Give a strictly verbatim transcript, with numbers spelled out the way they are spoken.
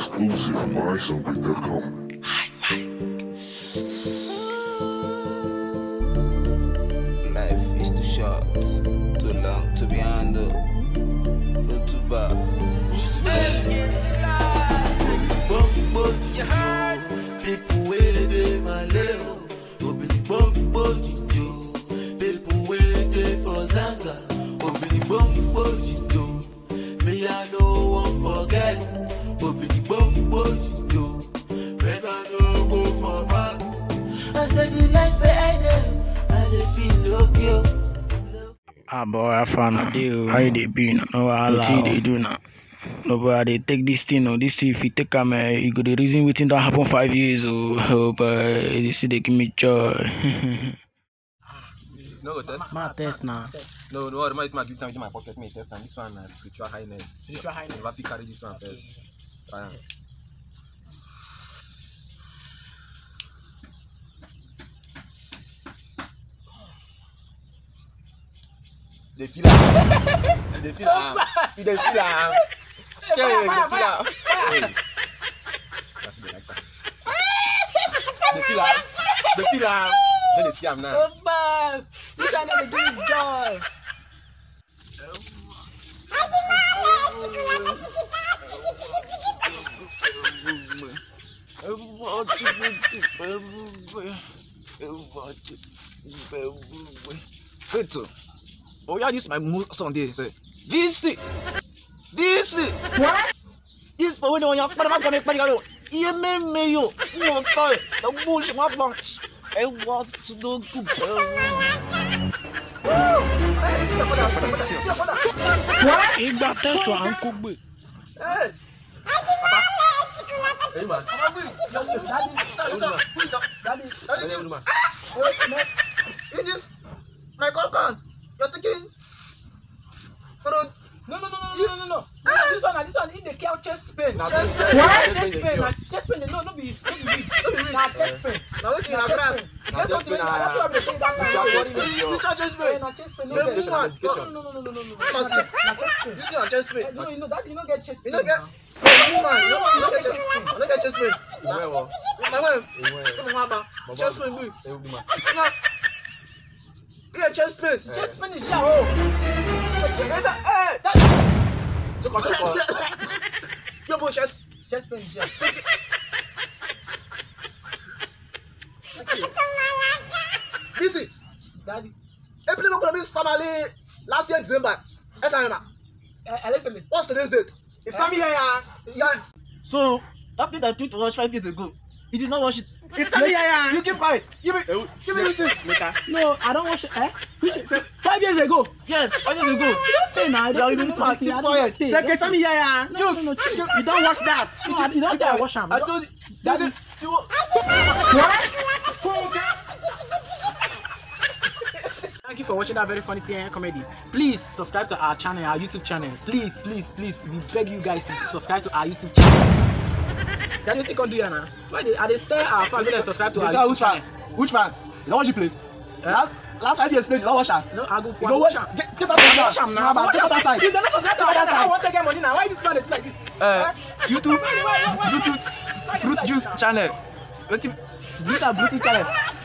Exclusive on my something dot com. Life is too short, too long to be handled, not too bad. People waiting my level, open bomb bojijo. People waiting for Zanga, open bomb bojijo. Me I no one forget, open bomb bojijo. Better no go for back. I said the life I know, I dey feel okay. Ah boy, I found a deal. How they be now? No, I like they do now. No, but they take this thing. No, this thing. If you take a man, you go the reason waiting don't happen five years. Oh, oh but this they give me joy. No test. My test now. No, no. I might give time in my pocket. Me test and this one is spiritual highness. Spiritual highness. Never be carry this one first. Try. They feel like they feel like they feel like yeah, they feel like that's me like that. They feel like they feel like then they see I'm now. Oh man, this I never do it joy. Oh yeah, this is my most song there. Say, Visea, Visea. What? This for when you want to make money, money, you me me yo. No time. The bullshit my bang. I want to do good. What? You got this one, Kubi. Hey. Hey man. Daddy, daddy, daddy, man. In this, my compound. You're thinking? No, no, No, no, no, no, no, no, no. Ah. This one, this one, in the cow chest pain. What? Chest pain, chest pain. No, no, be, no, be, nah, chest pain. Now what you na grass? That's what you. That's what I'm saying. That time. You charge chest pain? Na chest pain. No, No, no, no, no, no, no, no, no. Na chest pain. This is not chest pain. No, you know that you don't get chest You pain. don't get. You man, you don't get chest pain. You don't get chest pain. My wife. My wife. Come on, mama. Chest pain, boy. Yeah, chest pain. Chest pain is here. Oh. Hey. Check out, check out. Yo, boy, chest. Chest pain is here. Visea. Daddy. April no gonna miss family last year December. Yes, I am. Allegedly. What's today's date? It's family here, yeah. So that plate I took to watch five years ago, you did not watch it. It's family here. You keep quiet. Give me, give me this. No, I don't watch it. Eh? Five years ago. Yes, five years ago. Hey, now I Yeah, don't you even don't know, see. keep I quiet. don't Take family here. No, no, no. You, you don't watch that. No, I don't care. I watch them. I told you. Daddy. You. Thank you for watching that very funny T A N comedy. Please subscribe to our channel, our YouTube channel. Please, please, please, we beg you guys to subscribe to our YouTube channel. That you think on do you now? Why they are they stay our fans when they subscribe to our YouTube Which channel? one? Which one? You don't watch it play? Last, last five years play, you don't watch that. No, I go You go watch. Get, get out of watch there. am now. Nah, get out outside. You don't subscribe to our channel. I want to get money now. Why this man is like this? Uh, YouTube, Bluetooth, Fruit Juice channel. This is Bluetooth channel.